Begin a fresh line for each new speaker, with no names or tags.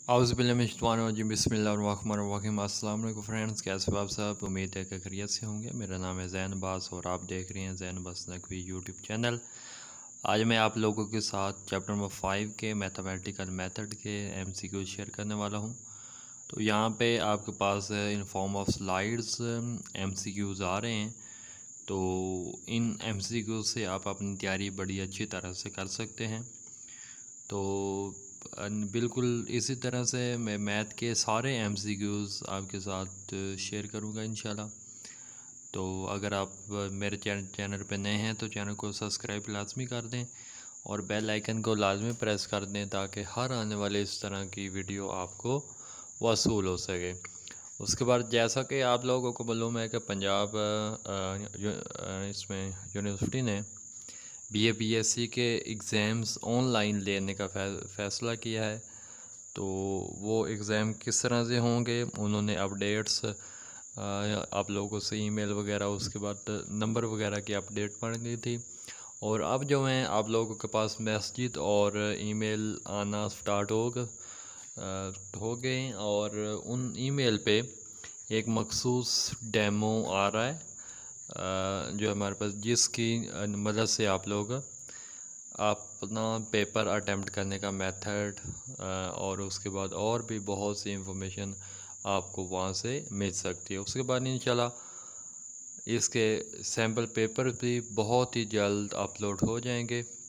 औज़ुबिल्लाहिमिनश्शैतानिर्रजीम बिस्मिल्लाहिर्रहमानिर्रहीम। अस्सलाम वालेकुम फ्रेंड्स, कैसे हो आप सब? उम्मीद है कि खैरियत से होंगे। मेरा नाम है ज़ैन अब्बास और आप देख रहे हैं ज़ैन अब्बास नक़वी यूट्यूब चैनल। आज मैं आप लोगों के साथ चैप्टर नंबर 5 के मैथमेटिकल मेथड के MCQ शेयर करने वाला हूं। तो यहाँ पे आपके पास in form of slides MCQs आ रहे हैं। तो इन MCQ से आप अपनी तैयारी बड़ी अच्छी तरह से कर सकते हैं। तो बिल्कुल इसी तरह से मैं मैथ के सारे MCQs आपके साथ शेयर करूंगा इंशाल्लाह। तो अगर आप मेरे चैनल पे नए हैं तो चैनल को सब्सक्राइब लाजमी कर दें और बेल आइकन को लाजमी प्रेस कर दें ताकि हर आने वाले इस तरह की वीडियो आपको वसूल हो सके। उसके बाद जैसा कि आप लोगों को मालूम है कि पंजाब इसमें यूनिवर्सिटी ने BSc के एग्ज़ाम्स ऑनलाइन लेने का फ़ैसला किया है। तो वो एग्ज़ाम किस तरह से होंगे, उन्होंने अपडेट्स आप लोगों से ईमेल वगैरह, उसके बाद नंबर वगैरह की अपडेट पड़ गई थी। और अब जो है आप लोगों के पास मैसेज और ईमेल आना स्टार्ट हो गए और उन ईमेल पे एक मखसूस डेमो आ रहा है जो हमारे पास, जिसकी मदद से आप लोग अपना पेपर अटेम्प्ट करने का मेथड और उसके बाद और भी बहुत सी इंफॉर्मेशन आपको वहाँ से मिल सकती है। उसके बाद इंशाल्लाह इसके सैम्पल पेपर भी बहुत ही जल्द अपलोड हो जाएंगे।